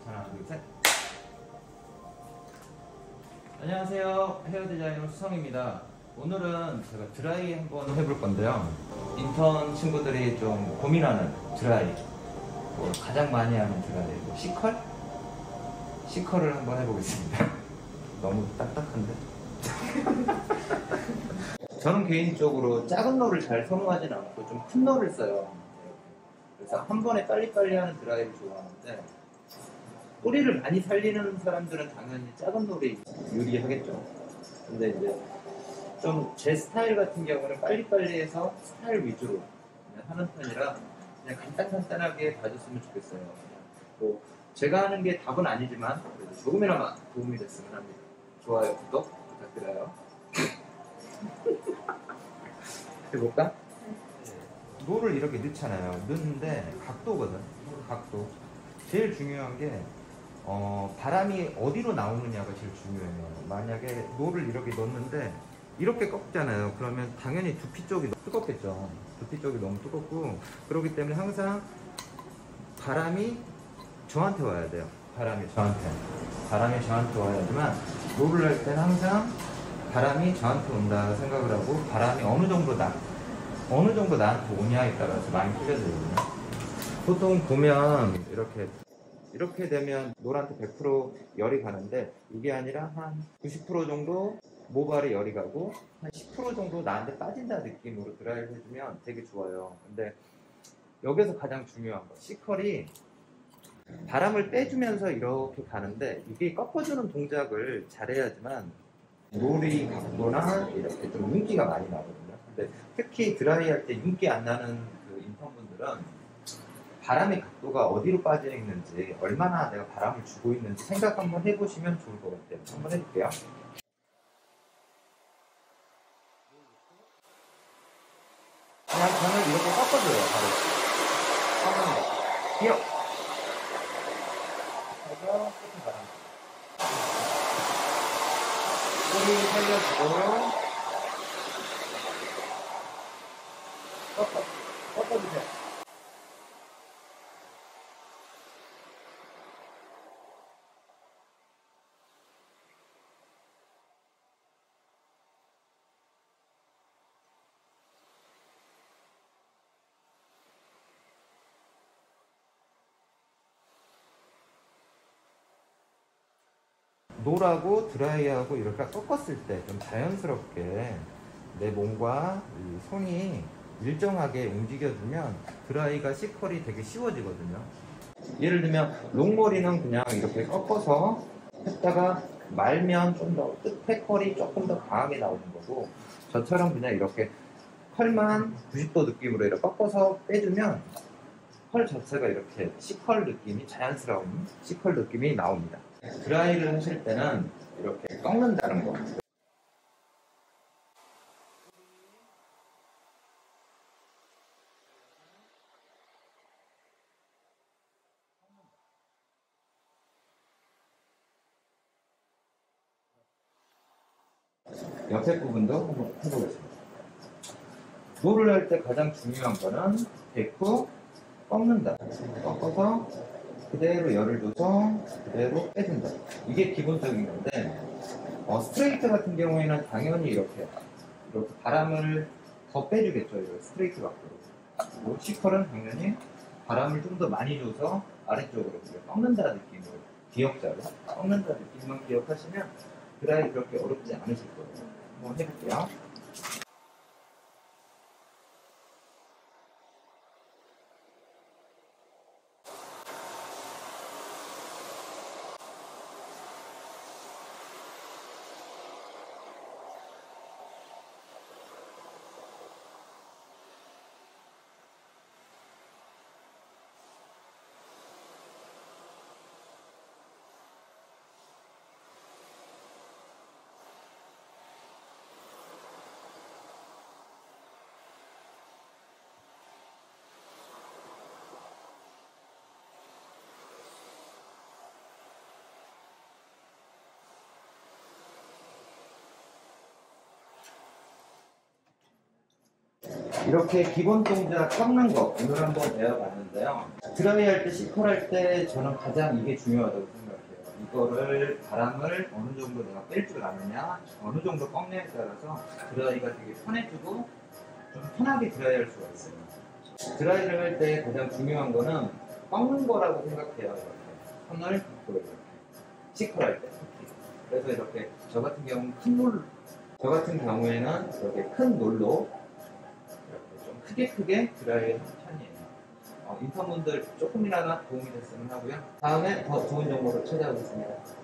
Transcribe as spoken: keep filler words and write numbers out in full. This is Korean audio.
하나, 둘, 셋. 안녕하세요. 헤어 디자이너 수성입니다. 오늘은 제가 드라이 한번 해볼 건데요. 인턴 친구들이 좀 고민하는 드라이, 뭐 가장 많이 하는 드라이, 뭐 C컬? C컬을 한번 해보겠습니다. 너무 딱딱한데? 저는 개인적으로 작은 롤을 잘 선호하진 않고 좀 큰 롤을 써요. 그래서 한 번에 빨리빨리 하는 드라이를 좋아하는데, 뿌리를 많이 살리는 사람들은 당연히 작은 롤이 유리하겠죠. 근데 이제 좀 제 스타일 같은 경우는 빨리빨리 해서 스타일 위주로 그냥 하는 편이라 그냥 간단간단하게 봐줬으면 좋겠어요. 뭐 제가 하는 게 답은 아니지만 그래도 조금이나마 도움이 됐으면 합니다. 좋아요, 구독 부탁드려요. 해볼까? 롤을 이렇게 넣잖아요. 넣는데 각도거든. 각도. 제일 중요한 게 어, 바람이 어디로 나오느냐가 제일 중요해요. 만약에 롤을 이렇게 넣는데 이렇게 꺾잖아요. 그러면 당연히 두피 쪽이 너무 뜨겁겠죠. 두피 쪽이 너무 뜨겁고, 그렇기 때문에 항상 바람이 저한테 와야 돼요. 바람이 저한테. 바람이 저한테 와야지만, 롤을 할 때는 항상 바람이 저한테 온다 생각을 하고, 바람이 어느 정도 나, 어느 정도 나한테 오냐에 따라서 많이 틀려지거든요. 보통 보면 이렇게 이렇게 되면 롤한테 백 퍼센트 열이 가는데, 이게 아니라 한 구십 퍼센트 정도 모발에 열이 가고 한 십 퍼센트 정도 나한테 빠진다 느낌으로 드라이를 해주면 되게 좋아요. 근데 여기서 가장 중요한 거, C컬이 바람을 빼주면서 이렇게 가는데, 이게 꺾어주는 동작을 잘해야지만 롤이 각도나 이렇게 좀 윤기가 많이 나거든요. 근데 특히 드라이 할 때 윤기 안 나는 그 인턴분들은 바람의 각도가 어디로 빠져 있는지, 얼마나 내가 바람을 주고 있는지 생각 한번 해보시면 좋을 것 같아요. 한번 해볼게요. 그냥 저는 이렇게 꺾어줘요. 바로 꺾는 거. 기억. 그래서 끝에 바람. 꼬리 살려주고 꺾어. 꺾어주세요. 롤하고 드라이하고 이렇게 꺾었을 때 좀 자연스럽게 내 몸과 이 손이 일정하게 움직여주면 드라이가 C컬이 되게 쉬워지거든요. 예를 들면 롱머리는 그냥 이렇게 꺾어서 했다가 말면 좀 더 끝에 컬이 조금 더 강하게 나오는 거고, 저처럼 그냥 이렇게 컬만 구십 도 느낌으로 이렇게 꺾어서 빼주면 컬 자체가 이렇게 C컬 느낌이, 자연스러운 C컬 느낌이 나옵니다. 드라이를 하실 때는 이렇게 꺾는다는 거. 옆에 부분도 한번 해보겠습니다. 롤을 할 때 가장 중요한 거는 데코 꺾는다. 꺾어서 그대로 열을 줘서 그대로 빼준다. 이게 기본적인 건데, 어, 스트레이트 같은 경우에는 당연히 이렇게 이렇게 바람을 더 빼주겠죠. 이렇게 스트레이트 밖으로. C컬은 당연히 바람을 좀 더 많이 줘서 아래쪽으로 꺾는다 느낌으로, 기억자로 꺾는다 느낌만 기억하시면 드라이 그렇게 어렵지 않으실 거예요. 한번 해볼게요. 이렇게 기본 동작 꺾는 거 오늘 한번 배워봤는데요. 드라이할 때, 시컬할 때 저는 가장 이게 중요하다고 생각해요. 이거를 바람을 어느 정도 내가 뺄 줄 아느냐, 어느 정도 꺾냐에 따라서 드라이가 되게 편해지고 좀 편하게 드라이할 수가 있어요. 드라이를 할 때 가장 중요한 거는 꺾는 거라고 생각해요. 이렇게 손을 또 이렇게 시컬할 때 특히. 그래서 이렇게 저 같은 경우는 큰 놀, 저 같은 경우에는 이렇게 큰 놀로 이렇게 좀 크게 크게 드라이하는 편이에요. 어, 인턴분들 조금이라도 도움이 됐으면 하고요. 다음에 더 좋은 정보로 찾아오겠습니다.